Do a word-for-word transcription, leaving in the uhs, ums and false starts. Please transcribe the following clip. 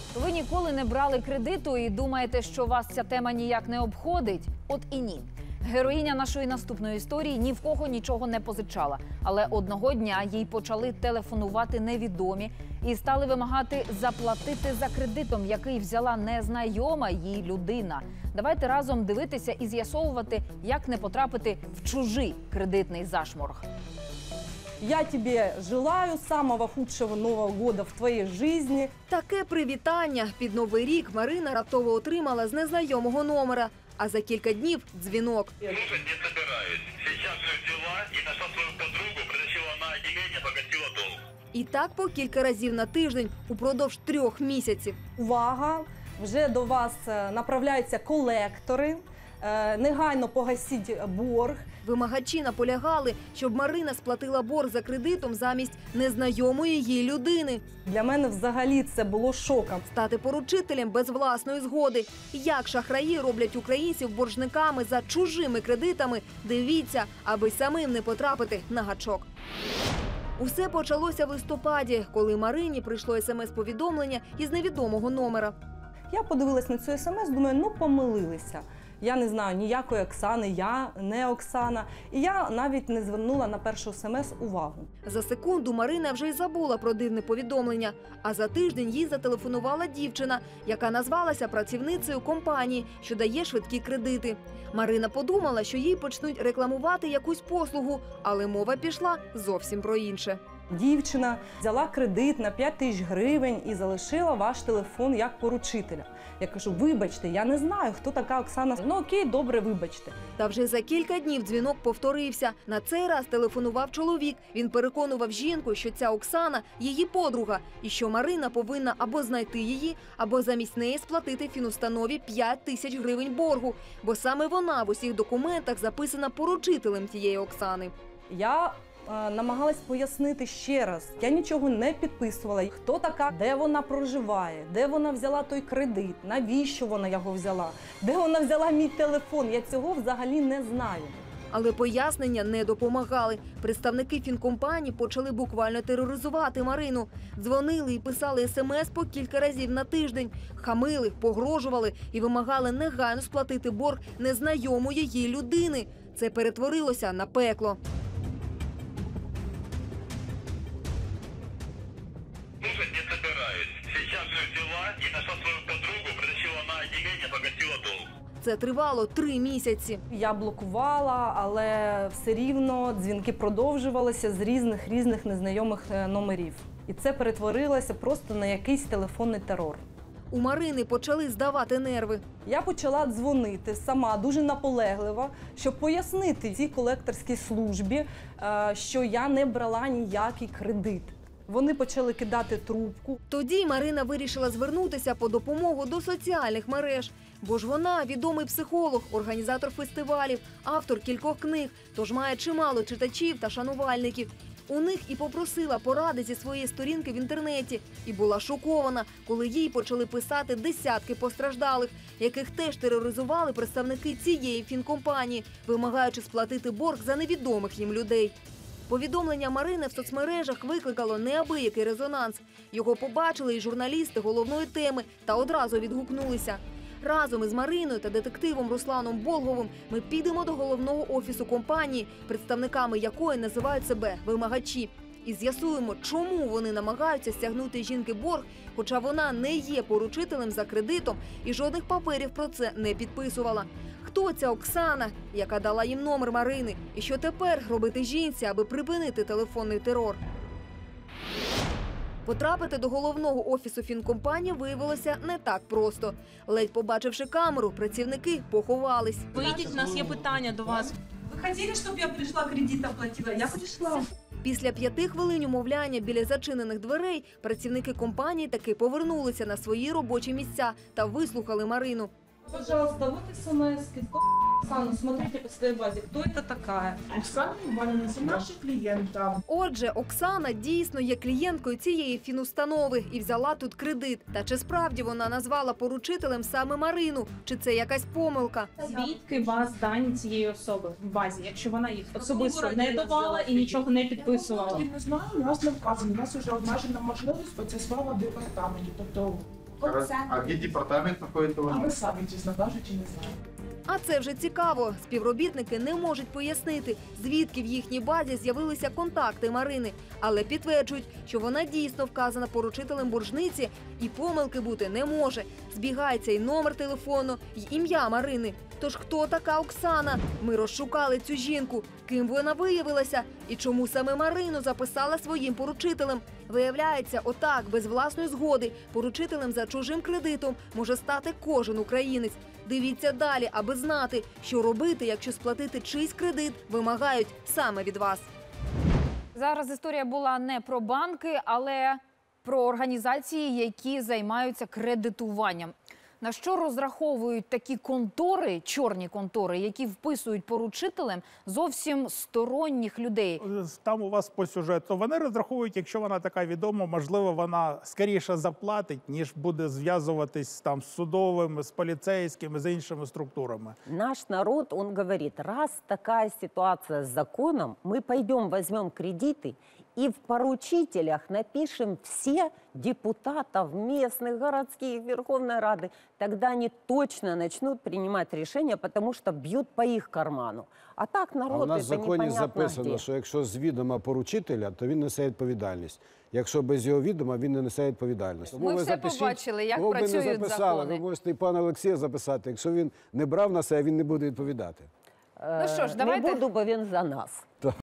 Ви ніколи не брали кредиту і думаєте, що вас ця тема ніяк не обходить? От і ні. Героїня нашої наступної історії ні в кого нічого не позичала. Але одного дня їй почали телефонувати невідомі і стали вимагати заплатити за кредитом, який взяла незнайома їй людина. Давайте разом дивитися і з'ясовувати, як не потрапити в чужий кредитний зашморг. Я тебе желаю самого худшего Нового года в твоей жизни. Таке привітання під Новий рік Марина раптово отримала з незнайомого номера. А за кілька днів – дзвінок. Слушать не собираюсь. Сейчас все взяла и нашла свою подругу, притащила на отделение, погасила долг. І так по кілька разів на тиждень упродовж трьох місяців. Увага! Вже до вас направляються колектори. Негайно погасіть борг. Вимагачі наполягали, щоб Марина сплатила борг за кредитом замість незнайомої їй людини. Для мене взагалі це було шоком. Стати поручителем без власної згоди. Як шахраї роблять українців боржниками за чужими кредитами, дивіться, аби самим не потрапити на гачок. Усе почалося в листопаді, коли Марині прийшло смс-повідомлення із невідомого номера. Я подивилась на цю смс, думаю, ну помилилися. Я не знаю ніякої Оксани, я не Оксана. І я навіть не звернула на першу смс увагу. За секунду Марина вже й забула про дивне повідомлення. А за тиждень їй зателефонувала дівчина, яка назвалася працівницею компанії, що дає швидкі кредити. Марина подумала, що їй почнуть рекламувати якусь послугу, але мова пішла зовсім про інше. Дівчина взяла кредит на п'ять тисяч гривень і залишила ваш телефон як поручителя. Я кажу, вибачте, я не знаю, хто така Оксана. Ну окей, добре, вибачте. Та вже за кілька днів дзвінок повторився. На цей раз телефонував чоловік. Він переконував жінку, що ця Оксана – її подруга, і що Марина повинна або знайти її, або замість неї сплатити фінустанові п'ять тисяч гривень боргу. Бо саме вона в усіх документах записана поручителем тієї Оксани. Я намагалась пояснити ще раз. Я нічого не підписувала. Хто така, де вона проживає, де вона взяла той кредит, навіщо вона його взяла, де вона взяла мій телефон. Я цього взагалі не знаю. Але пояснення не допомагали. Представники фінкомпанії почали буквально тероризувати Марину. Дзвонили і писали смс по кілька разів на тиждень. Хамили, погрожували і вимагали негайно сплатити борг незнайомої їй людини. Це перетворилося на пекло. Слушать не собираюсь. Сейчас все взяла и нашла свою подругу, притащила на отделение, погасила долг. Це тривало три місяці. Я блокувала, але все рівно дзвінки продовжувалися з різних-різних незнайомих номерів. І це перетворилося просто на якийсь телефонний терор. У Марини почали здавати нерви. Я почала дзвонити сама, дуже наполегливо, щоб пояснити цій колекторській службі, що я не брала ніякий кредит. Вони почали кидати трубку. Тоді Марина вирішила звернутися по допомогу до соціальних мереж. Бо ж вона відомий психолог, організатор фестивалів, автор кількох книг, тож має чимало читачів та шанувальників. У них і попросила поради зі своєї сторінки в інтернеті. І була шокована, коли їй почали писати десятки постраждалих, яких теж тероризували представники цієї фінкомпанії, вимагаючи сплатити борг за невідомих їм людей. Повідомлення Марини в соцмережах викликало неабиякий резонанс. Його побачили і журналісти головної теми та одразу відгукнулися. Разом із Мариною та детективом Русланом Болговим ми підемо до головного офісу компанії, представниками якої називають себе вимагачі. І з'ясуємо, чому вони намагаються стягнути жінки борг, хоча вона не є поручителем за кредитом і жодних паперів про це не підписувала. Хто ця Оксана, яка дала їм номер Марини? І що тепер робити жінці, аби припинити телефонний терор? Потрапити до головного офісу фінкомпанії виявилося не так просто. Ледь побачивши камеру, працівники поховались. Вийдіть, у нас є питання до вас. Ви хотіли, щоб я прийшла, кредит оплатила? Я прийшла. Після п'яти хвилин умовляння біля зачинених дверей працівники компанії таки повернулися на свої робочі місця та вислухали Марину. Пожалуйста, вот смс. Оксана, смотрите по своей базе, кто это такая? Оксана Іванівна, це наші клієнти. Отже, Оксана дійсно є клієнткою цієї фінустанови і взяла тут кредит. Та чи справді вона назвала поручителем саме Марину? Чи це якась помилка? Звідки у вас дані цієї особи в базі, якщо вона їх особисто не давала і нічого не підписувала? Я не знаю, у нас не вказано. У нас вже обмежена можливість процесуального департаменту. Тобто А где департамент находится? А ви самі, чесно кажучи, не знаю. А це вже цікаво. Співробітники не можуть пояснити, звідки в їхній базі з'явилися контакти Марини, але підтверджують, що вона дійсно вказана поручителем боржниці і помилки бути не може. Збігається й номер телефону, й ім'я Марини. Тож хто така Оксана? Ми розшукали цю жінку. Ким вона виявилася і чому саме Марину записала своїм поручителем? Виявляється, отак, без власної згоди, поручителем за чужим кредитом може стати кожен українець. Дивіться далі, аби знати, що робити, якщо сплатити чийсь кредит вимагають саме від вас. Зараз історія була не про банки, але про організації, які займаються кредитуванням. На що розраховують такі контори, чорні контори, які вписують поручителем зовсім сторонніх людей? Там у вас по сюжету вони розраховують, якщо вона така відома, можливо, вона скоріше заплатить, ніж буде зв'язуватись там з судовими, з поліцейськими, з іншими структурами. Наш народ, он говорит, раз такая ситуация с законом, мы пойдем возьмем кредиты и в поручителях напишем все депутатов местных, городских, Верховной Рады. Тогда они точно начнут принимать решения, потому что бьют по их карману. А так народ, А у нас в это законі непонятно записано, где. що якщо з відома поручителя, то він несе відповідальність. Якщо без його відома, він не несе відповідальність. Ми все побачили, як кого б ви працюють не записали, закони. ви можете і пана Олексія записати. Якщо він не брав на себе, він не буде відповідати. Ну що ж, давайте... Не буду, бо він за нас.